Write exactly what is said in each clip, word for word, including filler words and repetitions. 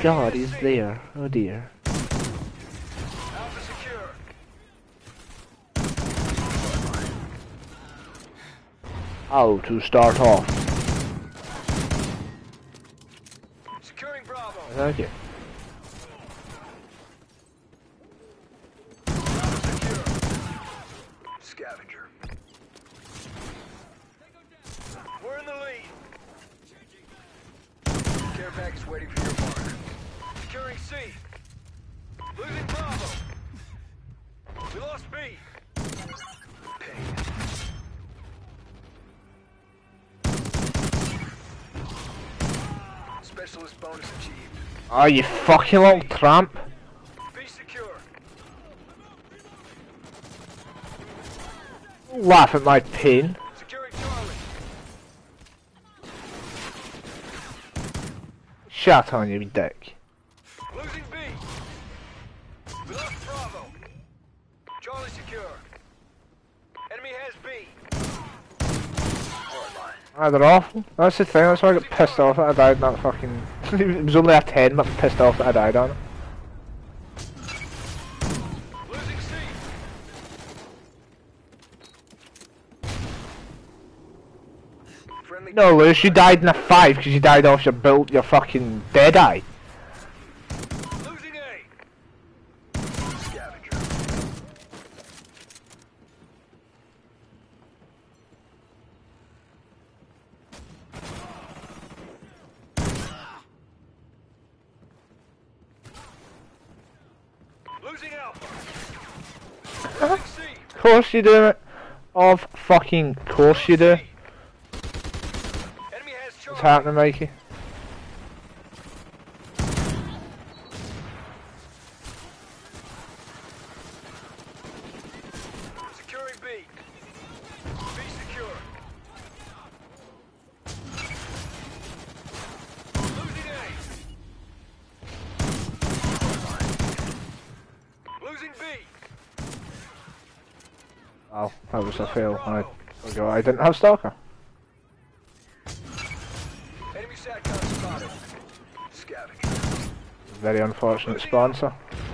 god, he's there. Oh dear. Alpha secure. How to start off. Securing Bravo. Thank you. Bravo secure. Scavenger. We're in the lead. Care package waiting for your mark. Securing C. Losing Bravo. We lost B. Ping. Specialist bonus achieved. Oh, you fucking little tramp. B secure. Laugh at my pain. Securing Charlie. Shut on you, dick. Losing B. We lost Bravo. Charlie secure. Enemy has B. Hardline. Ah, they're awful. That's the thing, that's why I got pissed off that I died in that fucking... It was only a ten, but I'm pissed off that I died on it. Losing C. Friendly No, Lewis, you died in a five because you died off your built, your fucking dead eye. Losing A. Scavenger. Losing Alpha. Losing C. Of course you do it. Of fucking course you do. Enemy has What's Charlie. happening, Mikey? Securing B. B secure. Losing A. Losing B. Oh, that was a fail. I forgot I didn't have Stalker. Enemy SATCOM spotted. Scavenger. Very unfortunate sponsor.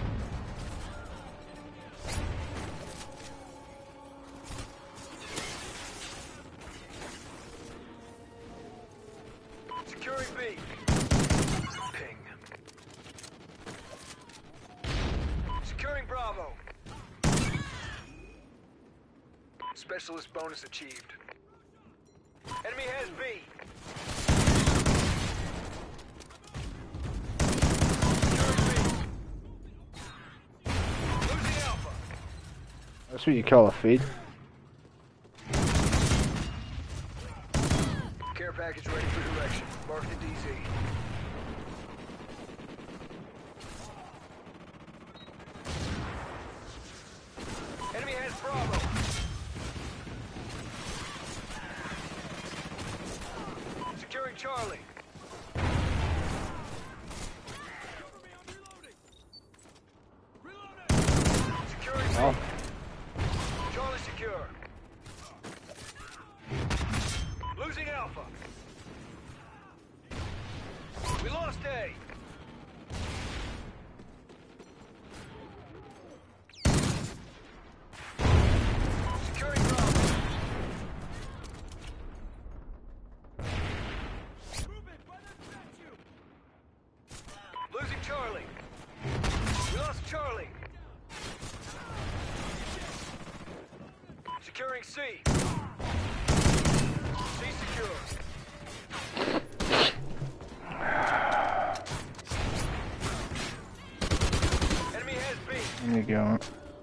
Securing B. Ping. Securing Bravo. Specialist bonus achieved. Enemy has B. Securing B. Losing Alpha. That's what you call a feed. Care package ready for direction. Mark the D Z. Enemy has Bravo. Securing Charlie. Securing Oh. B. Charlie secure. Losing Alpha. We lost A. Securing Bravo. Losing Charlie. We lost Charlie. Securing C. C secure. Enemy has B. There you go.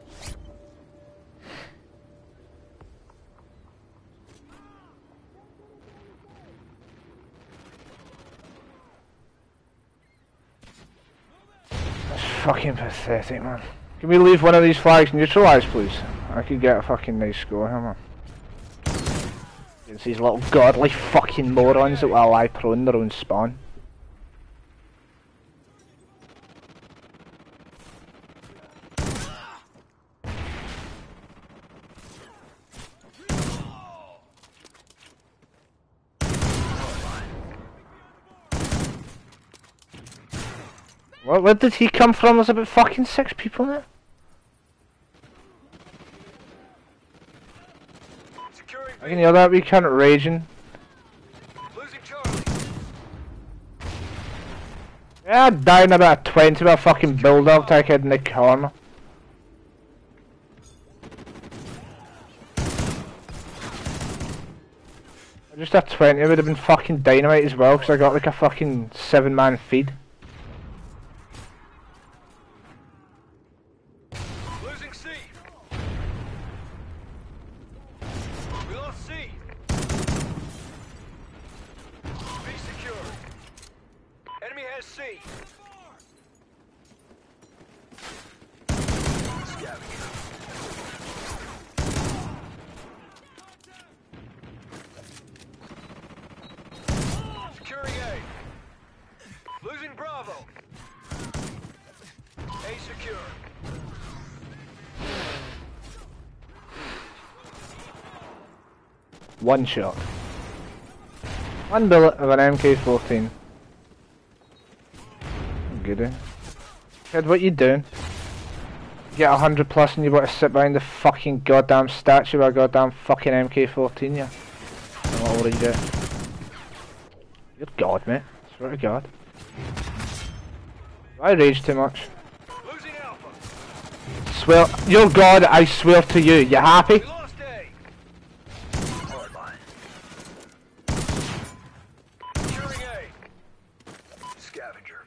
That's fucking pathetic, man. Can we leave one of these flags neutralised, please? I could get a fucking nice score here, man. Against these little godly fucking morons that will lie prone their own spawn. What, where did he come from? There's about fucking six people there. Securing I can hear that, we can't raging. Losing Charlie. Yeah, down about twenty with a fucking bulldog take it in the corner. Just at twenty would have been fucking dynamite as well, because I got like a fucking seven man feed. Losing C. We lost C. B secure. Enemy has C. Scavenger. Securing A. Losing Bravo. A secure. One shot. One bullet of an M K fourteen. Good. Kid, what you doing? You get a hundred plus and you want to sit behind the fucking goddamn statue of a goddamn fucking M K fourteen, yeah? And what will you do? Good God, mate. Swear to God. I rage too much. Losing Alpha. Swear, your God, I swear to you. You happy? We lost A. Hardline. Securing A. Scavenger.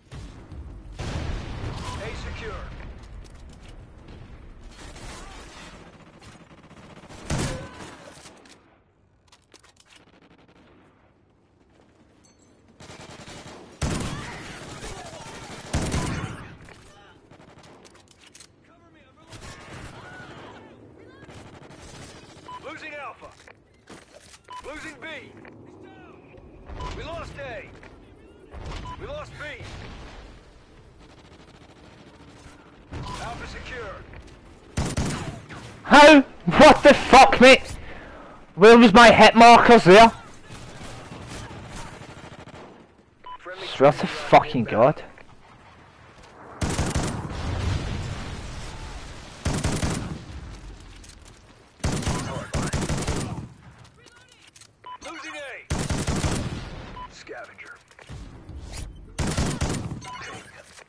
A secure. Losing Alpha. Losing B. We lost A. We lost B. Alpha secure. How? What the fuck, mate? Where was my hit markers there? Friendly Swear to fucking God. Losing A. Scavenger. Ping.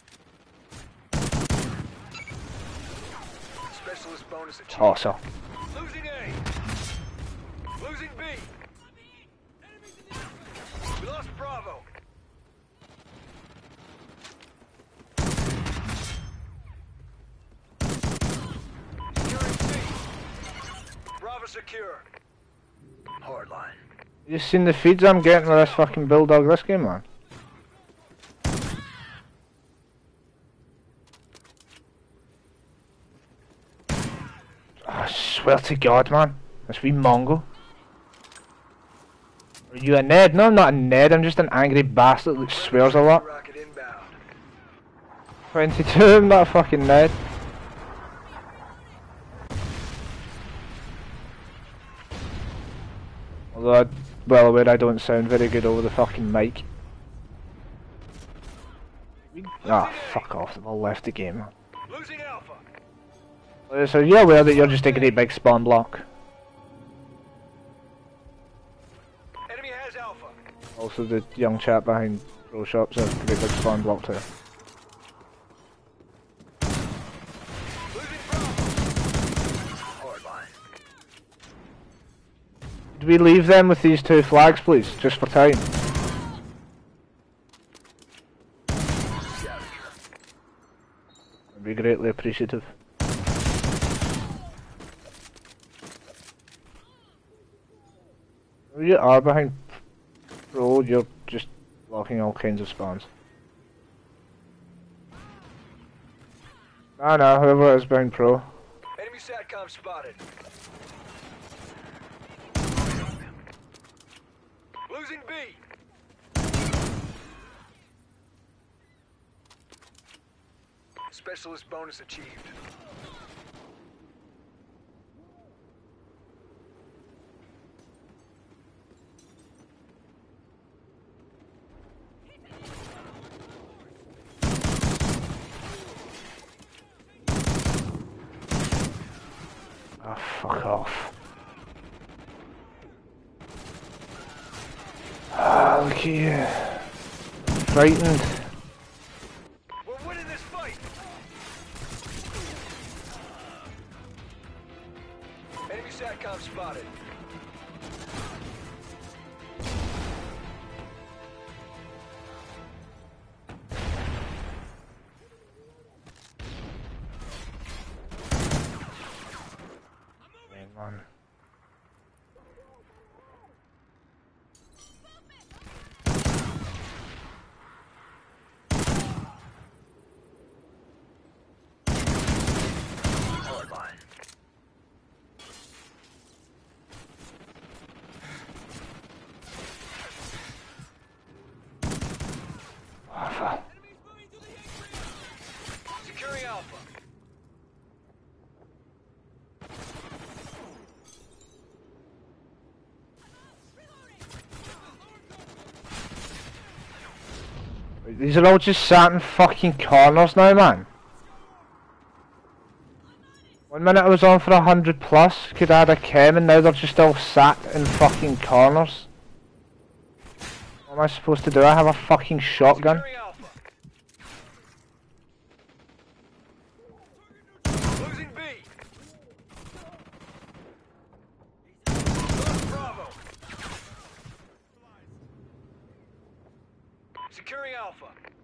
Specialist bonus achieved. Tosser. Losing A. Losing B. We lost Bravo. Securing C. Bravo secure. Hardline. You seen the feeds I'm getting with this fucking bulldog this game, man? I swear to God, man. This wee Mongo. Are you a Ned? No, I'm not a Ned. I'm just an angry bastard that swears a lot. Rocket inbound. twenty-two, I'm not a fucking Ned. Although, I'm well aware I don't sound very good over the fucking mic. Ah, fuck off. They've all left the game. Losing Alpha. Uh, So you're aware that you're just a great big spawn block. Enemy has Alpha. Also the young chap behind Pro Shop's a great big spawn block too. Losing Bravo. Hardline. Could we leave them with these two flags please, just for time? Scavenger. I'd be greatly appreciative. You are behind Pro, you're just blocking all kinds of spawns. No, no, whoever is behind Pro. Enemy SATCOM spotted. Losing B. Specialist bonus achieved. fuck off. Ah, look at you. Frightened. We're winning this fight. Enemy SATCOM spotted. Man. Alpha. Securing Alpha. These are all just sat in fucking corners now, man. One minute I was on for a hundred plus, could add a chem, and now they're just all sat in fucking corners. What am I supposed to do? I have a fucking shotgun. Securing Alpha. Losing B. Lost Bravo. Securing Alpha.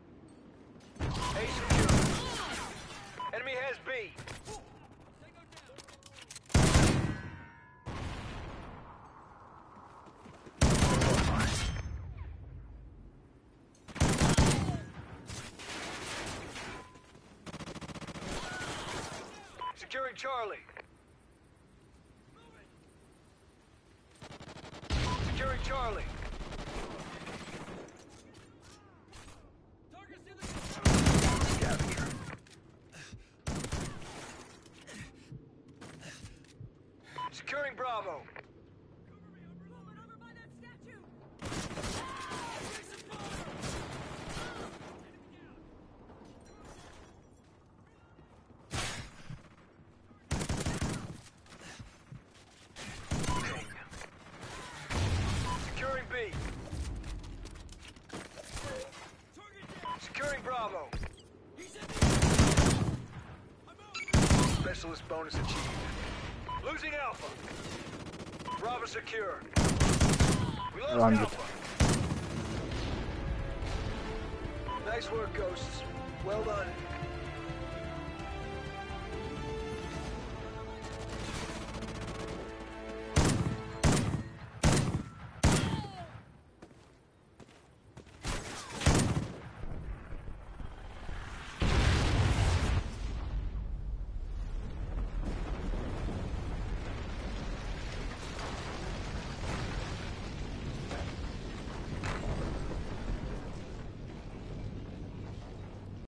A secure. Enemy has B. Securing Charlie. Securing Charlie. Scavenger. Securing Bravo. Securing B. Securing Bravo. Specialist bonus achieved. Losing Alpha. Bravo secure. We lost Run. Alpha. Nice work, Ghosts. Well done.